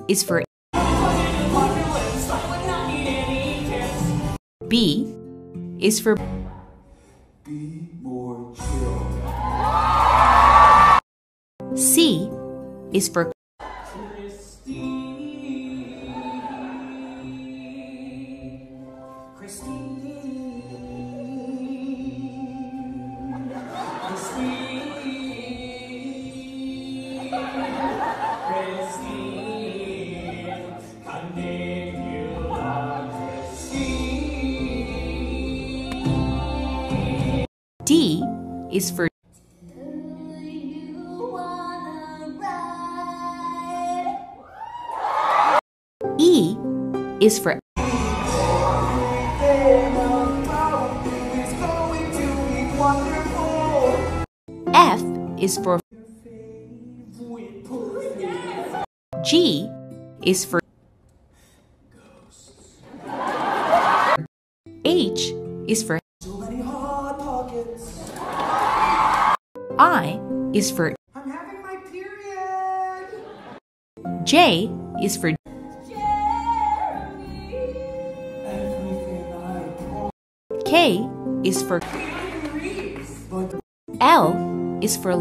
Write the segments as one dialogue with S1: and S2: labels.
S1: is for B is for
S2: Be more chill.
S1: C is for D is for E is for F is for G is for H is for I is for
S2: I'm having my period.
S1: J is for K is for L is for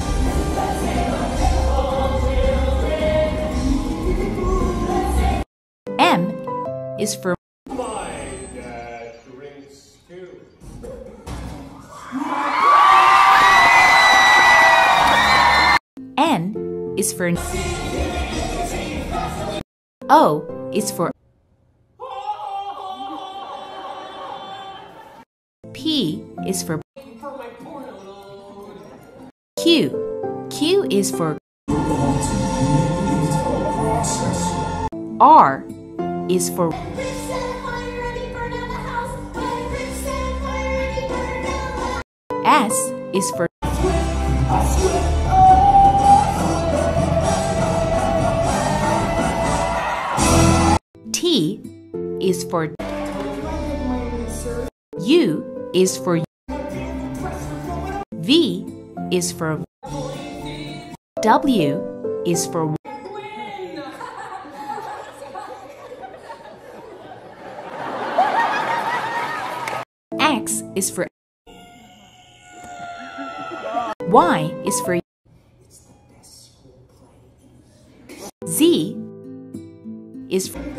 S1: M is for
S3: My dad drinks too.
S1: N is for O is for P is for Q is for R is for S is for T is for U is for V is for W is for X is for Y is for Z is for